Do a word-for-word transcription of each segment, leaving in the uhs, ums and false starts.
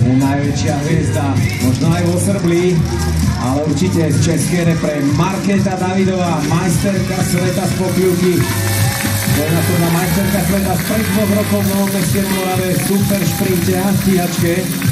najväčšia hviezda, možno aj vo Srbli, ale určite z českej repre Markéta Davidová, majsterka sveta z Pokľuky. Dvojnásobná majsterka sveta z pred dvoch rokov v Novom Meste na Morave, super šprinte a stíhačke.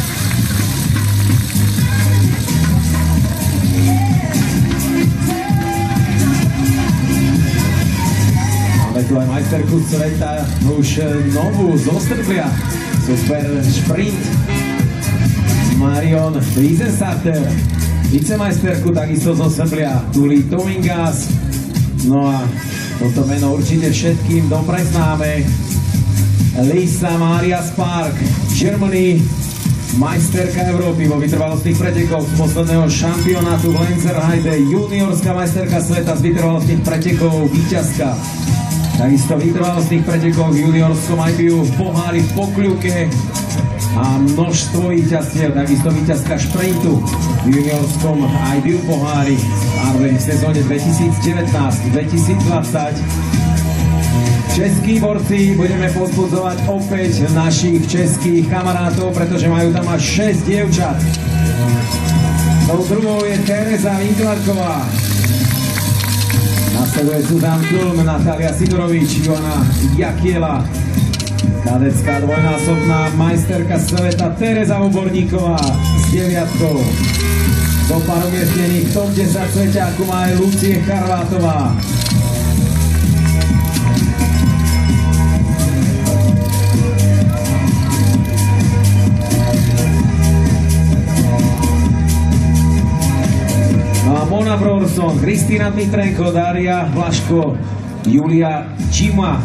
Máme tu aj majsterku sveta, už novú z Ostrblia. Super šprint. Marion Riesenstarter, vicemajsterku takisto z Ostrblia. Tuli Tomingas. No a toto meno určite všetkým dobre známe. Lisa Maria Spark, Germany, majsterka Európy vo vytrvalostných pretekoch z posledného šampionátu v Lenzerheide, juniorská majsterka sveta z vytrvalostných pretekov, víťazka. Takisto vytrvalostných pretekov v juniorskom í bé ú v pohári v Pokľuke a množstvo víťazstiev, takisto víťazka šprintu v juniorskom í bé ú pohári v sezóne dvetisícdevätnásť dvetisícdvadsať. Českí borci budeme pozbudzovať opäť našich českých kamarátov, pretože majú tam až šesť dievčat. Tou druhou je Tereza Winklarková. Nasleduje Zuzan Kulm, Natália Sidorovič, Joana Jakiela. Kadecká dvojnásobná majsterka sveta Tereza Oborníková s deviatkou. Do pár umiestnených top desať sveťáku má aj Lucie Charvátová. Mona Brorson, Kristína Dmitrenko, Daria Vlaško, Julia Čima,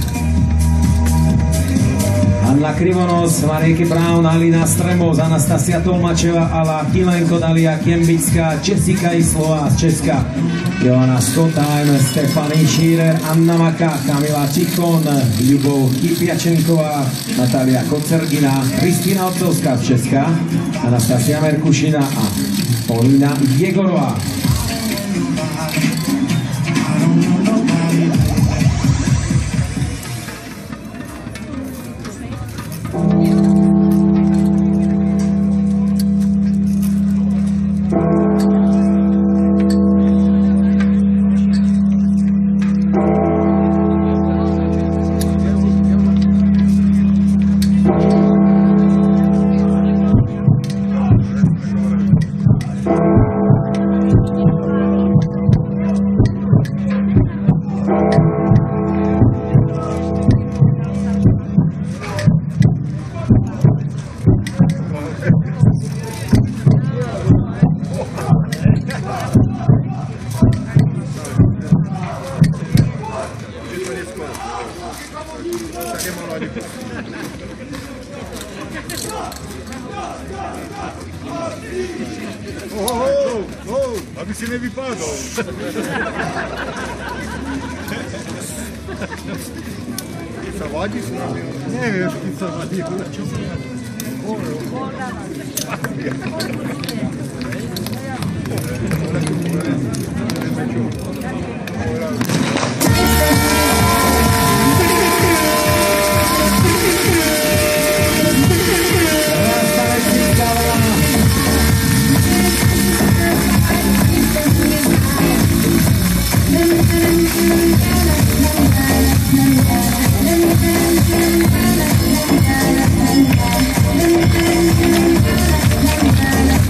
Anna Krivonos, Marieke Brown, Alina Stremoz, Anastasia Tolmačeva, Ala Kilenko, Dalia Kembická, Jessica Islová z Česka, Joana Skotheim, Stefany Šírer, Anna Maka, Kamila Tichon, Ľubov Kypiačenková, Natália Kocergina, Kristína Otcovská z Česka, Anastasia Merkušina a Polína Jegorová. Aby si nevypadol. Keď sa vadí s nami, nevieš, keď sa vadí. Thank you.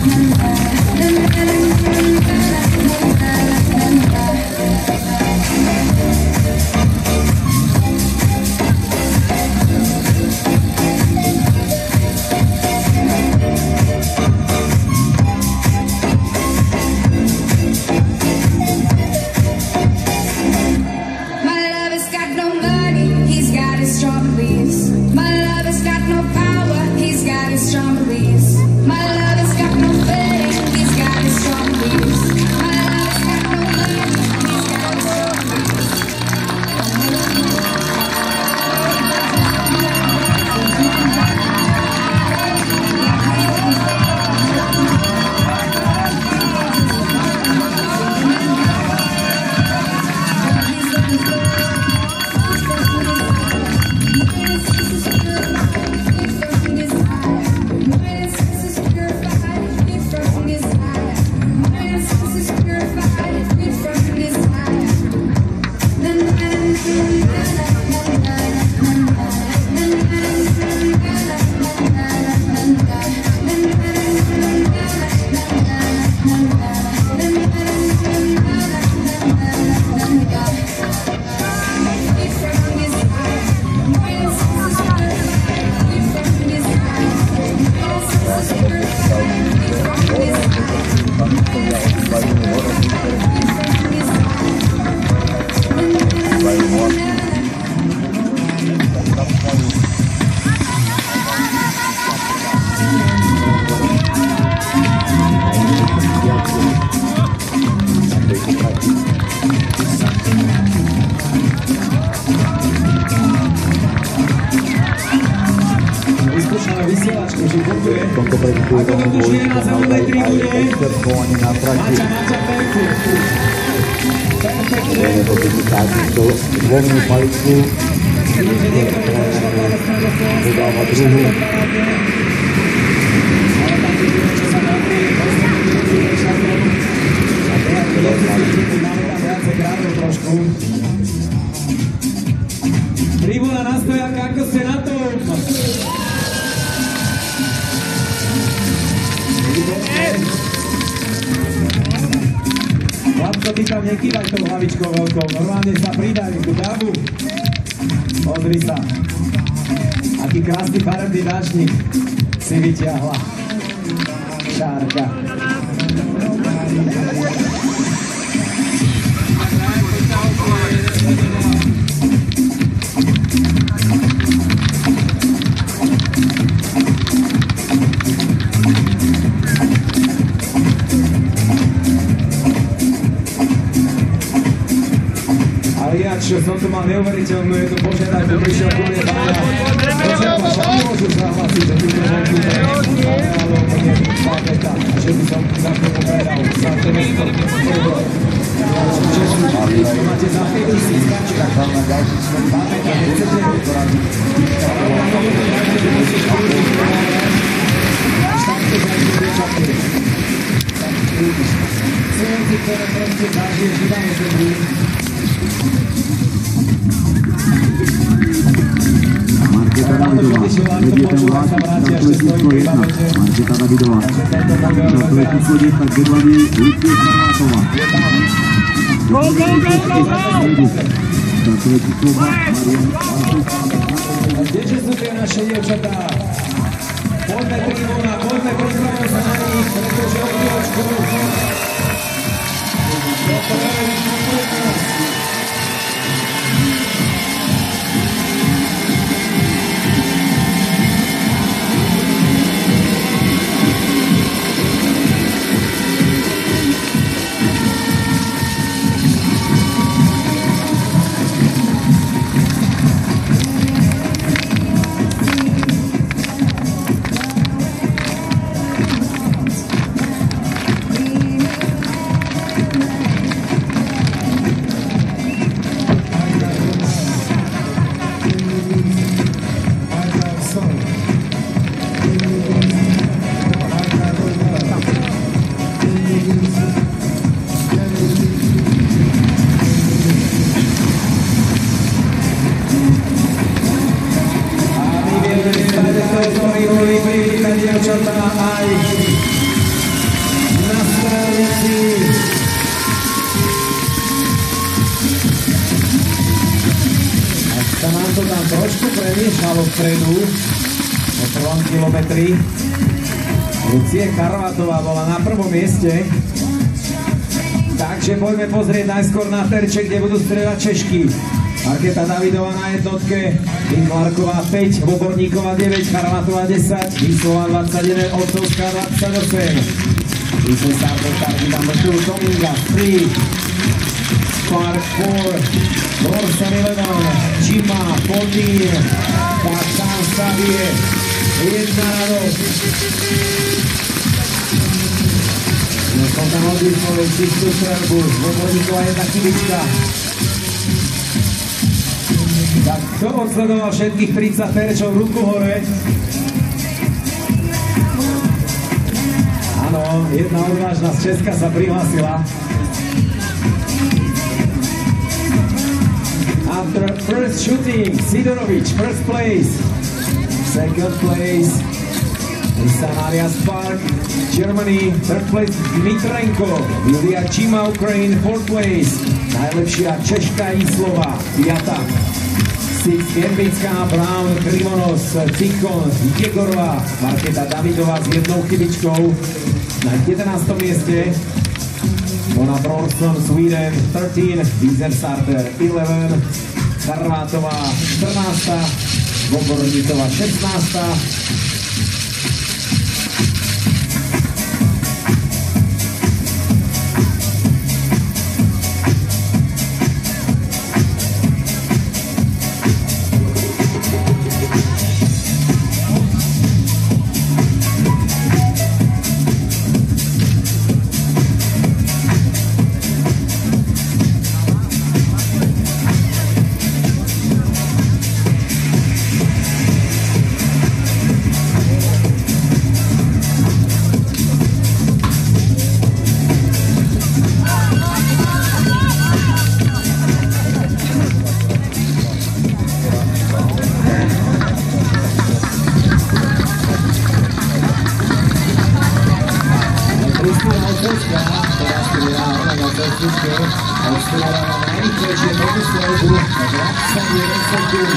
Vyskúšame vysielačku, či funguje. Ako to tu žije na závodnej tribúne. Mača, Mača, perfekt. Je to typikáciu dvomnú paličku. Dodáva druhú. Máme tam viacej krátov trošku. Tribúna na stojáka, ako ste na tom? Hlavko, ty tam nekývaj tou hlavičkou veľkou, normálne sa pridaj ku davu. Pozri sa. Aký krásny farebný dáčnik si vyťahla. Šárka. Čo som tu mal neuveriteľnú jednu požiadavku, prišiel ku mne Báňa. Počerpa, však nemôžu zahlasiť, že túto veľkú ale to nie je pápeta, že by som za to povedal, za to mesto euro. Čo máte za päť tisíc, kačka, pápeta, nechcete? Až takto zajte priečaky. Slovenci, ktoré proste zažije, že tam je zemlí. Markéta Davidová, vedie ten vlak, časové číslo jedna, Markéta Davidová, časové číslo desať, vedľanie Lucie Karvátová. Go, go, go, go, go! Časové číslo dva, Marian A kdeže sú tie naše dievčatá? Poďme tribúna, poďme pozdravať sa na nich, pretože od chvíľočku toto je kompletnosť. Vpredu o prvom kilometri. Lucie Karvátová bola na prvom mieste. Takže poďme pozrieť najskôr na terče, kde budú strieľať Češky. Markéta Davidová na jednotke, Inklarková päť, Boborníková deväť, Karvátová desať, Vyslova dvadsaťjeden, Otcovská dvadsaťosem. Vyšli starter starty tam tu Dominga tri, Spark štyri, Borsen jedenásť, Čima, Fondín, tak tam sa vie jedna radosť. No som tam odlišil čistú strelbu, Boborníková jedna chybička. Tak kto odsledoval všetkých tridsať terčov, ruku hore. Áno, jedna odvážna z Česka sa prihlásila. After first shooting, Sidorovič, first place. Second place, Lisa Maria Spark, Germany. Third place, Dmitrenko. Julia Čima, Ukraine, fourth place. Najlepšia Češka Islova, piata. Six, Gerbická, Brown, Krimonos, Cikon, Jegorová, Markéta Davidová s jednou chybičkou. Na jedenástom mieste Mona Brorson, Sweden, thirteen, Wiesersarter, eleven, Karvátová, štrnásta, Boborníková, šestnásta. Kristina Ocelská, ktorá strieľa na cestičke, odstrieľa na najrychlejšie protistrelbu na dvadsaťjeden sekúnd.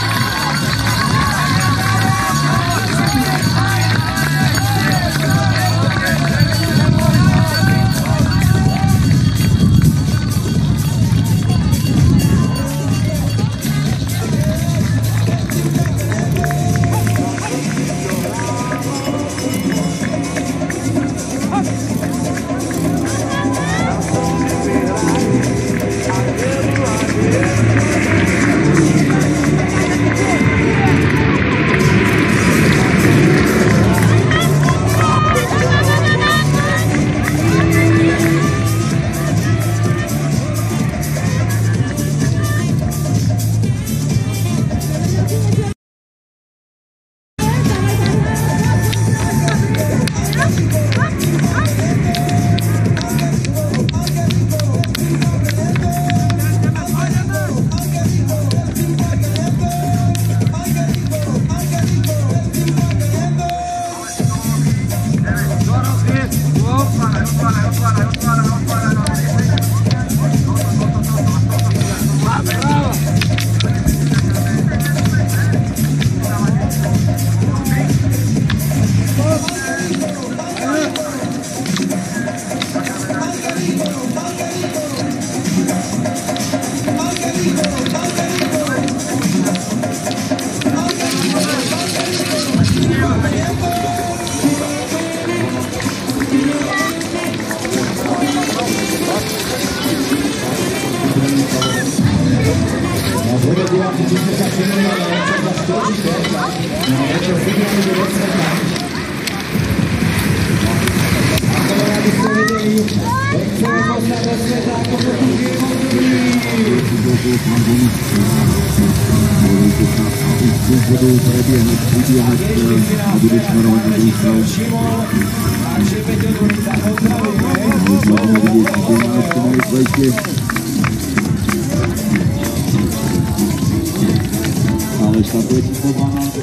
Ale štartuje číslo dvanásť.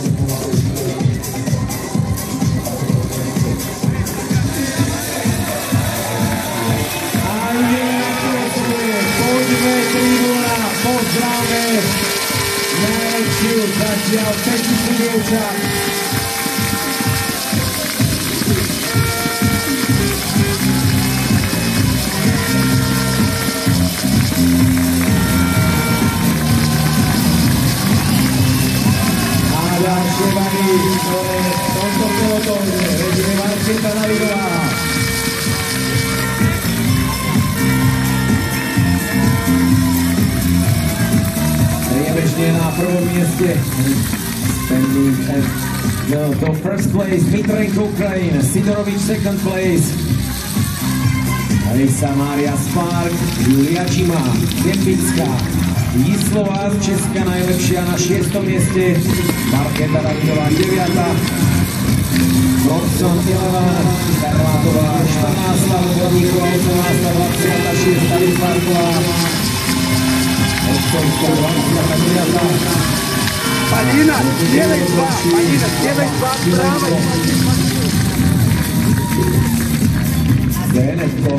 Poďme, tribúna, pozdravme najlepšiu zatiaľ technickú dievčat. A ďalšie bary, ktoré v tomto pelotóne vedie Markéta Davidová. Priebežne na prvom mieste, standing at the, the first place, Dmitrenko Ukraine, Sidorovič second place, Lisa Mária Spark, Julia Čima, Kempická, Jislova z Česka najlepšia na šiestom mieste, Markéta Davidová deviata, Robson jedenásť, Karlátová štrnásta, Vodníková osemnásta, dvadsiata šiesta Lisparková, Полина, девять два, Полина, девять два справа. Zenetko.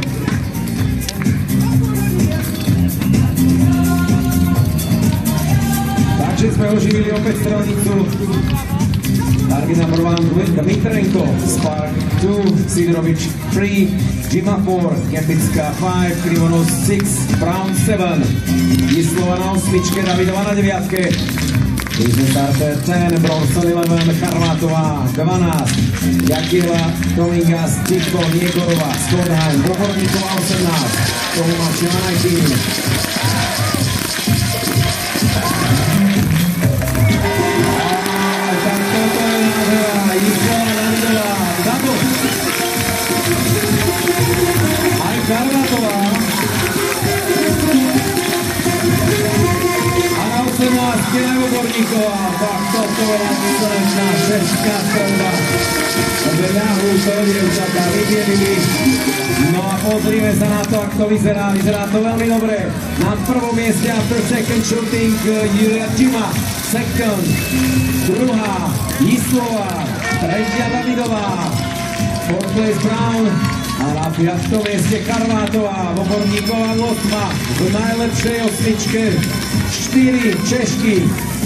Takže sme oživili opäť strelnicu. Target number one, Dmitrenko, Spark two, Sidorovič three, Jima four, Kempická five, Krivonos six, Brown seven, Jislova na osmičke, Davidová na deviatke, Disney Starter ten, Bronson eleven, Charvátová dvanásť, Jakiela, Tomingas, Tikko, Niegorová, Skodheim, Boborníková osemnásť, Tomáš Janajkin. Karvátová a na osemnástke Nevoborníková, tak toto je výsledná šestka strelba. Ľahú to dievčatá vybielili. No a pozrime sa na to, ako to vyzerá. Vyzerá to veľmi dobre. Na prvom mieste after second shooting Julia Čima, second, druhá Jislova, tretia Davidová, Fortlace Brown a na piatom mieste Karvátová, Voborníková osma v najlepšej osmičke, štyri Češky.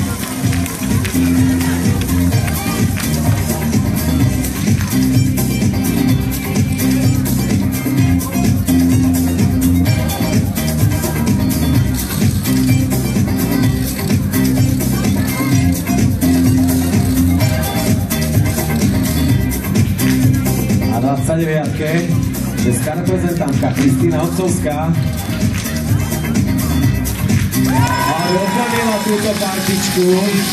dvadsaťdeviatke česká reprezentantka Kristýna Otcovská a oddanila túto partičku.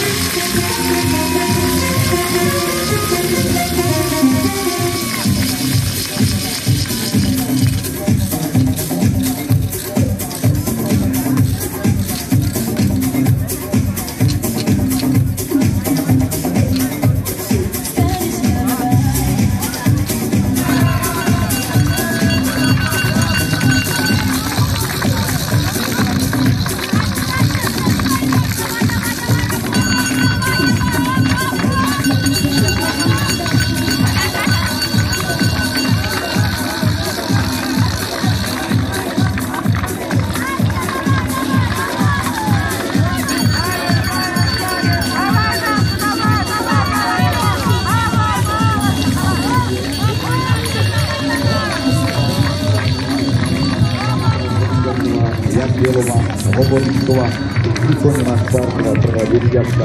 Voborníková, výkonná štartová prvá deviatka.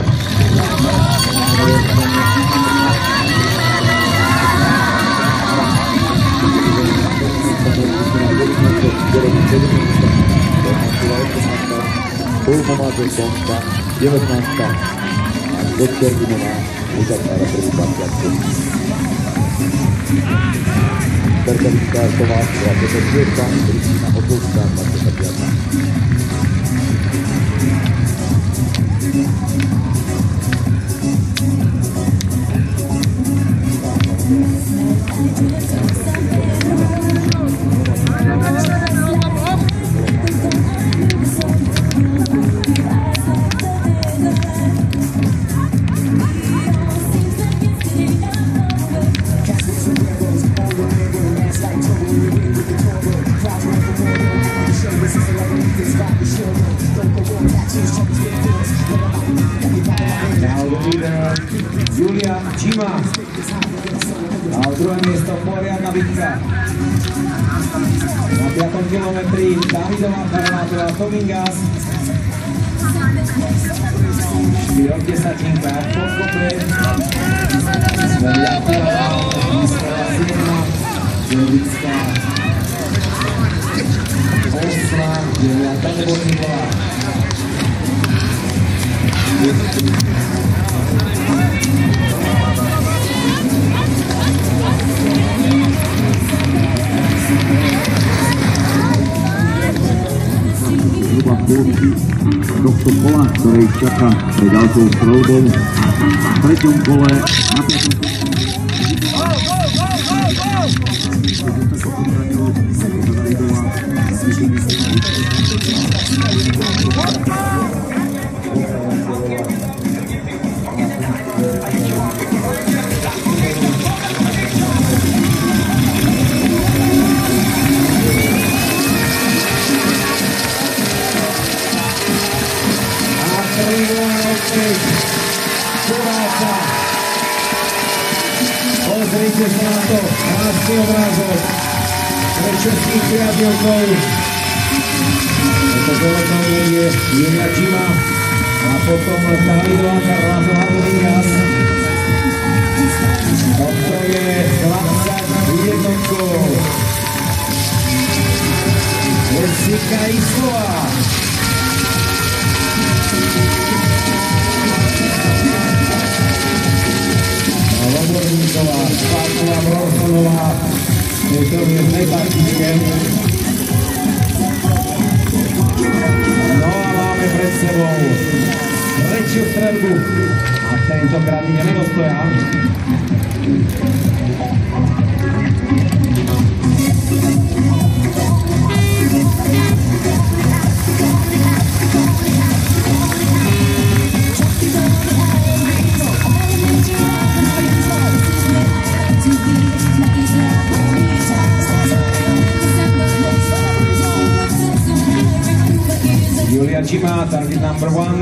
Pulmová Zesonka, devätnástka a Dotterginová uzatvára prvú dvadsiatku. Bertali Štartová, dvadsaťšestka, Kristína Otcovská, dvadsaťpiatka. Julia Čima a o druhé miesto poriadna bitka. Na piatom kilometri Davidová Karvátová Tomingas, štyri desatinka v podkope, Sveliaková, Výskova siedma, Želvická osma, deviata Voborníková. Zhruba v polovici tohto kola, ktoré ich čaká pre ďalšou streľbou. V treťom kole na piatom Pozrite sa na to, krásny obrázok pre českých priateľkov. Toto kolenou je Julia Čima a potom Davidová Karvátová Tomingas. Toto je dvadsaťjednotkou Jessica Isková. Voborníková, Spáková, Bronsonová, je to v jednej partičke. No a máme pred sebou tretiu streľbu a tentokrát ideme do stoja. To be like Jima, target number one.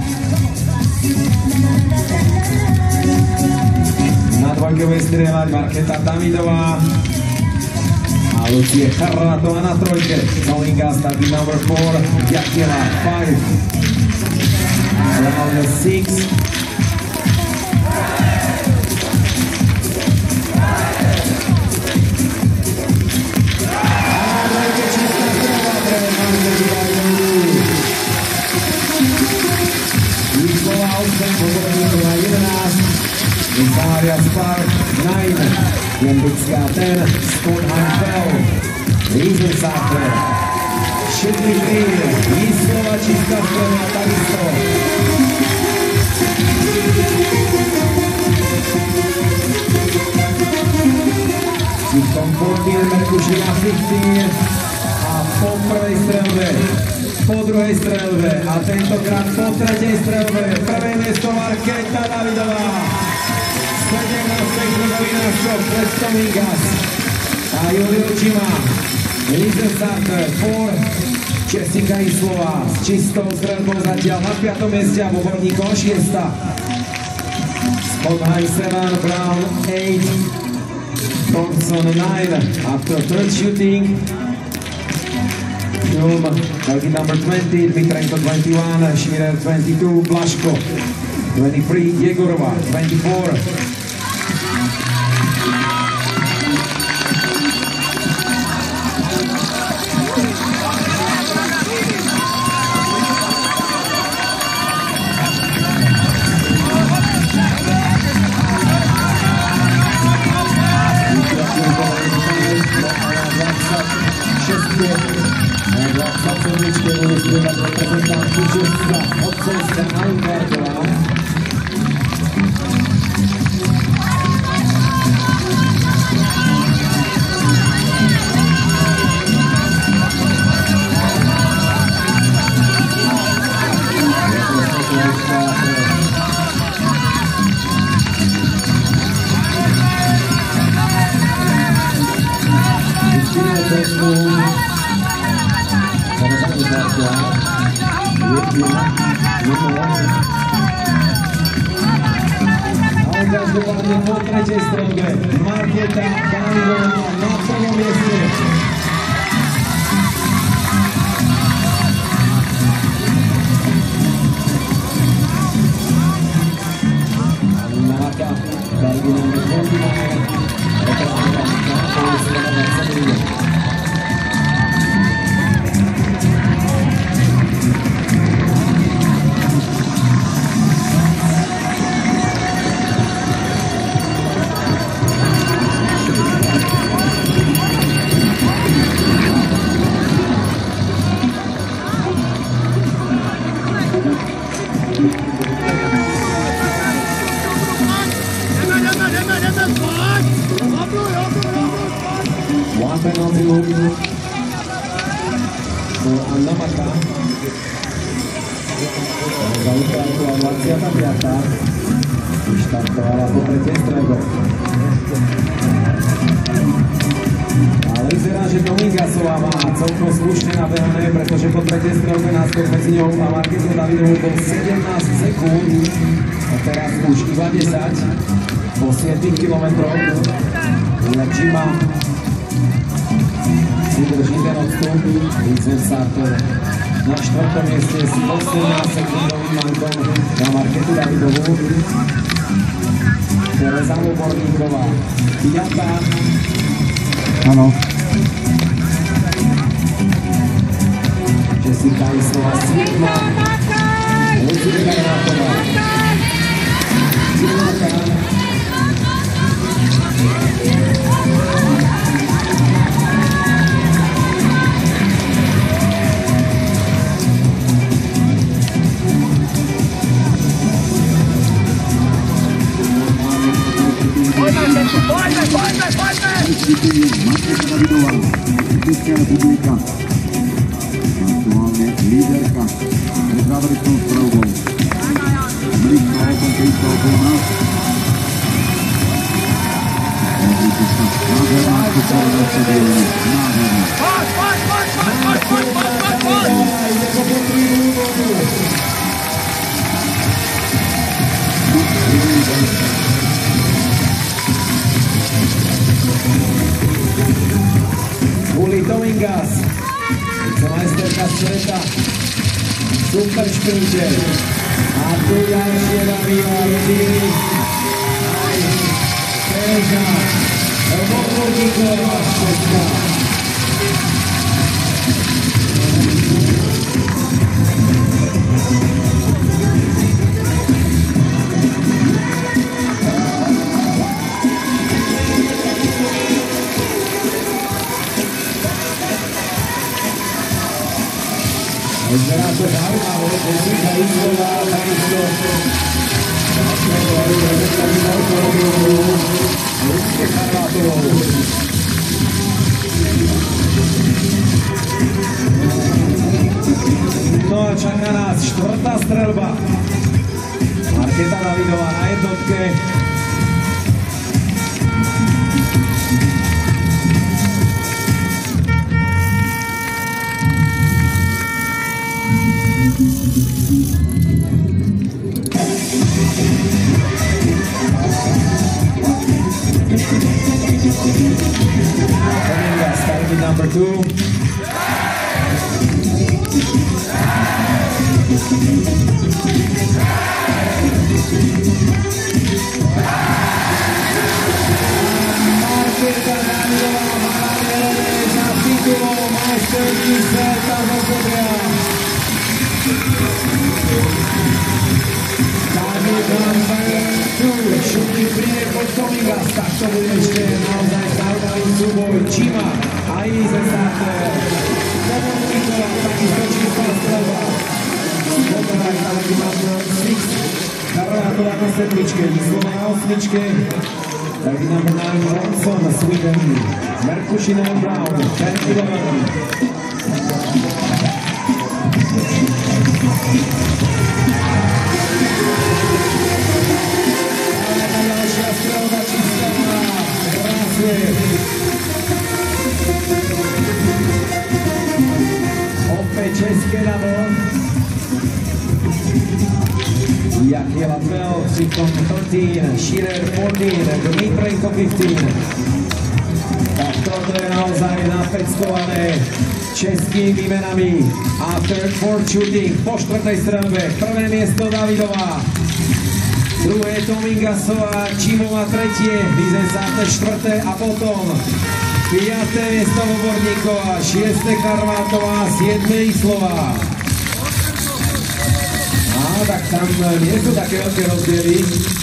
Na dvojke bude strieľať Markéta Davidová a Lucie Charratová na trojke. Towing Gas, target number four. Jakela, five. Round six. Victoria Spark nine, Jambická ten, Sponheim twelve, Riesensacker, Šedný Green, Jíslova čistá strana takisto. Čistom fourteen, Merkušina fifteen a po prvej strelbe, po druhej strelbe a tentokrát po tretej strelbe, prvé miesto Markéta Davidová. sedemnásť náskok pred Towing Gas a Julio Jima, Riesensacker, four, Jessica Islova s čistou strelbou zatiaľ na piatom mieste a Boborníkom šiesta. Sponheim seven, Brown eight, Thompson nine, after third shooting. Film, target number twenty, Dmitrenko twenty-one, Schmirer twenty-two, Blaško twenty-three, Jegorova twenty-four. Ale každopádne po tretej strelbe Markéta Davidová na prvom mieste. Navaka, target number twenty-nine, reprezentant na prvej strelbe na Sabine. One penalty loop for Anna Maka. Zautovala dvadsiata piata Štartovala po tretej strelbe. Ale vyzerá, že Towing Gasová má celkom slušne nabehané, pretože po tretej strelbe náskok medzi ňou a Markétou Davidovou bol sedemnásť sekúnd. A teraz už iba desať po siedmich kilometroch. Jima vydrží ten odstup, Riesensacker na štvrtom mieste s osemnásť sekundovým mankom na Markétu Davidovú. Tereza Boborníková piatá. Áno. Jessica Islova siedma. Lucie Charratová deviatá. Markéta Davidová, Česká republika, aktuálne líderka pred záverečnou strelbou. Blízko okončujúca okolo nás. Pozrite sa, nádherná skúšala na stadióne, nádherná. Poď, poď, poď, poď, poď, poď, poď, poď! Uli Domingas, vicemajsterka sveta, super šprinter. A tu ďalšie Davida Rodiny, aj Tereža Vovodníková z Česka. Vyzerá to zaujímavé, Jessica Rýslová, takisto Lucie Charvátovou. No a čaká nás štvrtá streľba. Markéta Davidová na jednotke. Domingas, target number two. Markéta Davidová má za titulom majsterky sveta zo Sobria. Target number two. Šutý príde pod Domingas, tak to bude ešte naozaj zaujímavý súboj. Čima a Ize Sáter. Vovodníková, takisto čistá strelba. Potraj target number six. Charvátová na sedmičke, Islova na osmičke. Target number nine, Ronson, Sweden. Merkušina Brown, ten kilometr. Ďalšia strelba čistá. Krásne. Opäť české dabo. Jakiela dvanáct, Přitom třináct, Širer čtrnáct, Dmitrenko pätnásť. Tak toto je naozaj napeckované českými menami. After fourth shooting, po štvrtej strelbe, prvé miesto Davidová. Druhé Domingasová, Čimová tretie, Ize Sáter štvrté a potom piaté miesto Vovodníková, šieste Charvátová, siedme Islová. Á, tak tam nie sú také veľké rozdiely.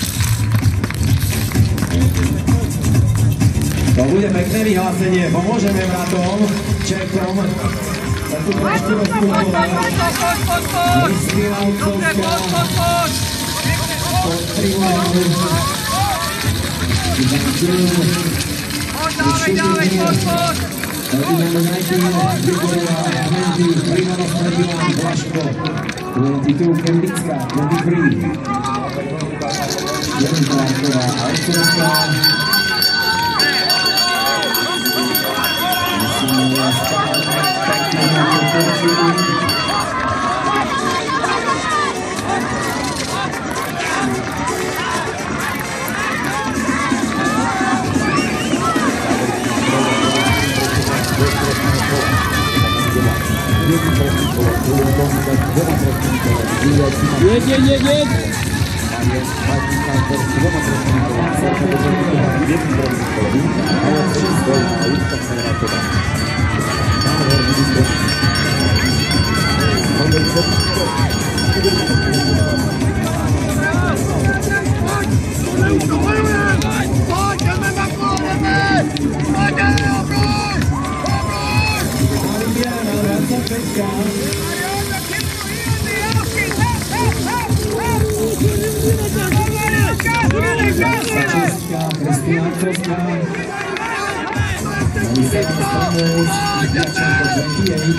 To bude pekné vyhlásenie, pomôžeme bratom, Čechom. Za tú trošku rozpútovať. Kristina Ucovská. Podtrivujeme. Dávaj, dávaj, poď, poď! Ferdinand Najkýna, Grigorová, dvadsaťdva, Primonov Ferdinand, Blaško, dvadsaťdva, Kembická, dvadsaťtri, Jelenárková, Alcovská, Simová, Skálka, pekne na kontorčili. Jedź, jedź, jedź, jedź! Česká, Kristina Ucovská, Lisa Stanovus, Jačenko dvadsaťosem.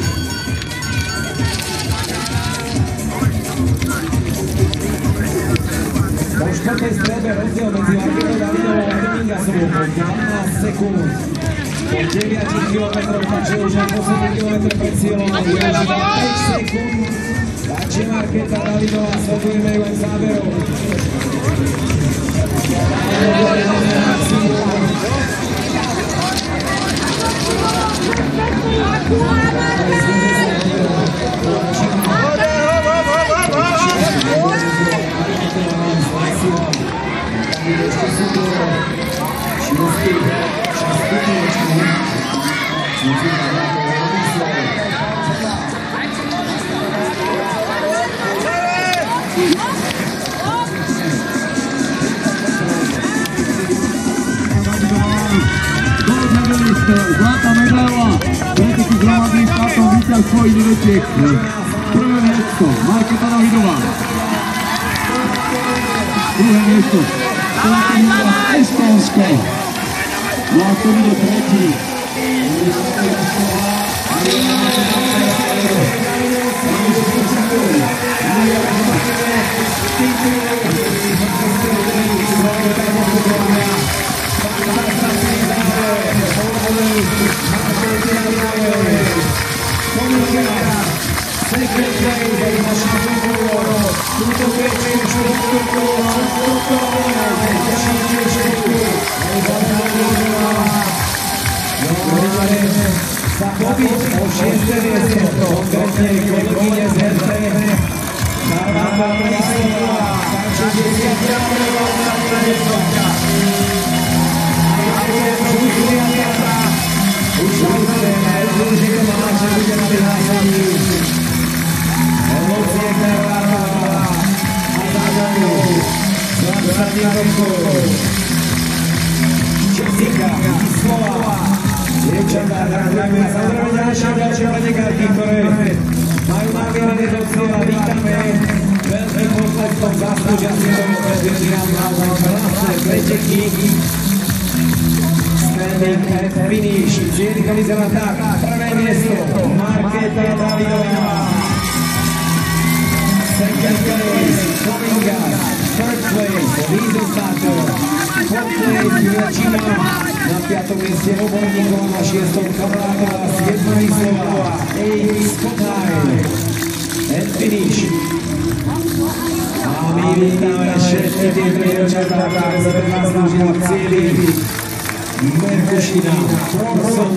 Po štvrtej strelbe rozdiel medzi Markétou Davidovou a Domingasovou po dvanásť sekúnd. Po deviatich kilometroch, takže už na posledný kilometr pred cieľom je už iba päť sekúnd Stačí Markéta Davidová, sledujeme ju len záberov. Zlatá medaila, preteky s hromadným štartom, víťazstvo inovietiek. Prvé miesto, Markéta Davidová. Druhé miesto, Estónsko. No a to bude tretí. Sa pobiť o šieste miesto, konkrétne kolegyne z er té Karvata Prysová, šesťdesiat kilometrov. Už už je to má, že bude na vyhlášení. Emócie Karvata a záďanou Zlatá rokov. Česika, Slova. Dievčatá, zdravíme samozrejme ďalšie ďalšie pretekárky, ktoré majú nabíjanie do cieľa. Vítame veľkým poslestom zaslúžia si tomu predviediam na krásne preteky. Standing at finish. Cieľka vyzerá tak. Prvé miesto Markéta Davidová. Second place Domingas. Third place Lízo Sátor. Fourth place Jurčina. Na piatom mieste Oborníková, na šiestom Kabrátová, siedma Rysová, eight Skotaj, and finish. A my vítame všetky tieto dievčatá, ktoré sa teda snažia v cieli. Merkušina, Tromson,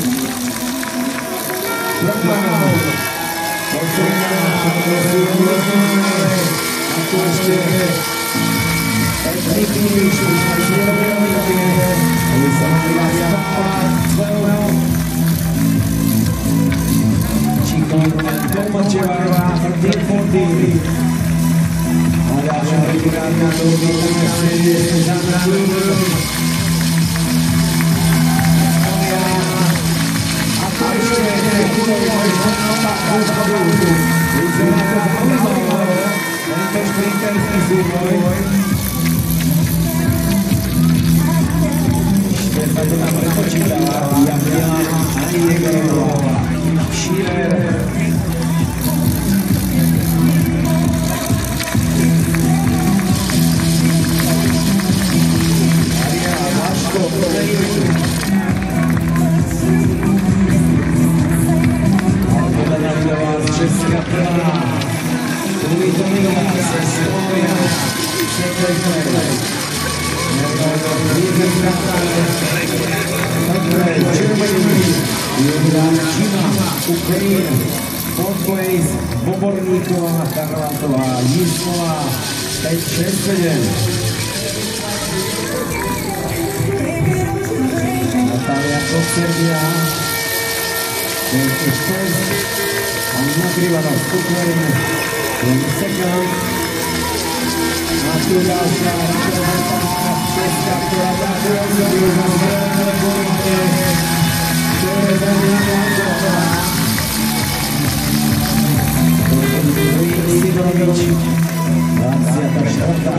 Trombanov, Trombanov, a tu ešte Etný finish, už aj cieľový Číkom Tomačevá, thirteen fourteen. A ďalšia pretekárka, ktorú vítame v série Zuzana Lúr. A tu ešte Kudovi Mojšťanová, Kudovi. Vyzerá to zaujímavé, tento šprinterský súboj. Sa to tam prepočítava, Jamian, ani Jegerová, Schiller. Maria Vaško, Markéta Davidová z Česka plná. Druhý Domingas ze Slovenia, second place. Ukraine, fourth place, Boborníková, Karvatová, Jízková, päť šesť sedem. Natália Koserbia, twenty first, Anna Krivanov, Ukraine, twenty-second. A tu ďalšia Česká, ktorá ďakuje za veľmi bojne, ktoré zaujímavé. Sidorovič, dvadsiata štvrtá.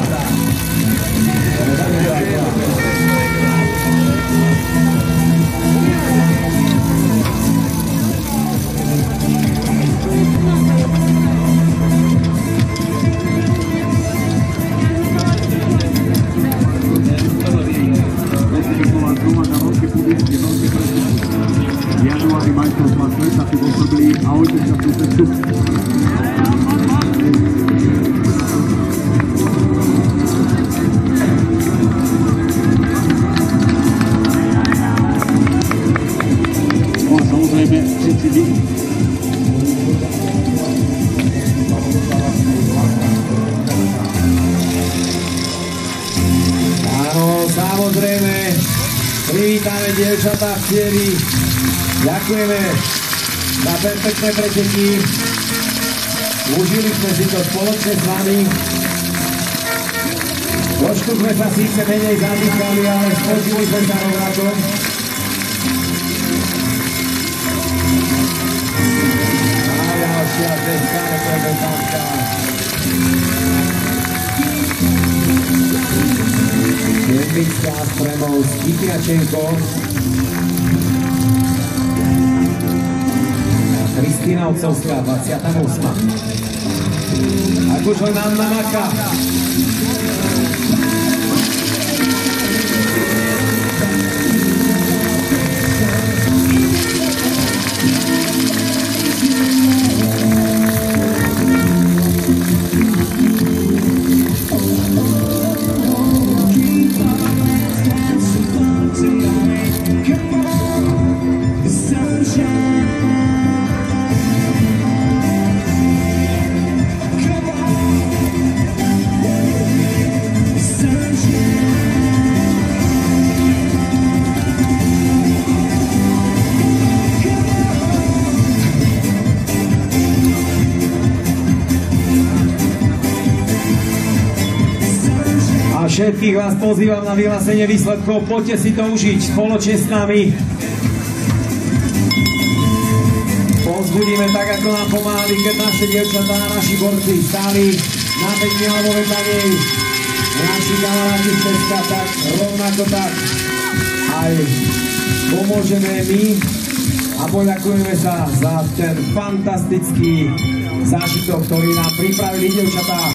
Januári majstrovstvá sveta si posobili a ojte sa tú cestu. Třetí díl. Áno, samozrejme, privítame dievčatá v cieli. Ďakujeme za perfektné preteky. Užili sme si to spoločne s vami. Trošku sme sa síce menej zadýchali, ale spočili sme sa rovnako. A ďalšia cesta reprezentantka. Jedlická s premou Skitňačenko. Kristína Otcovská, dvadsiata ôsma. Ak už len Anna Maka. Všetkých vás pozývam na vyhlásenie výsledkov, poďte si to užiť spoločne s nami. Povzbudíme tak, ako nám pomáhali, keď naše dievčatá a naši borci stáli na pekne alebo vedľa nej. Naši kamaráti z Česka, tak rovnako tak aj pomôžeme my a poďakujeme sa za ten fantastický zážitok, ktorý nám pripravili dievčatá.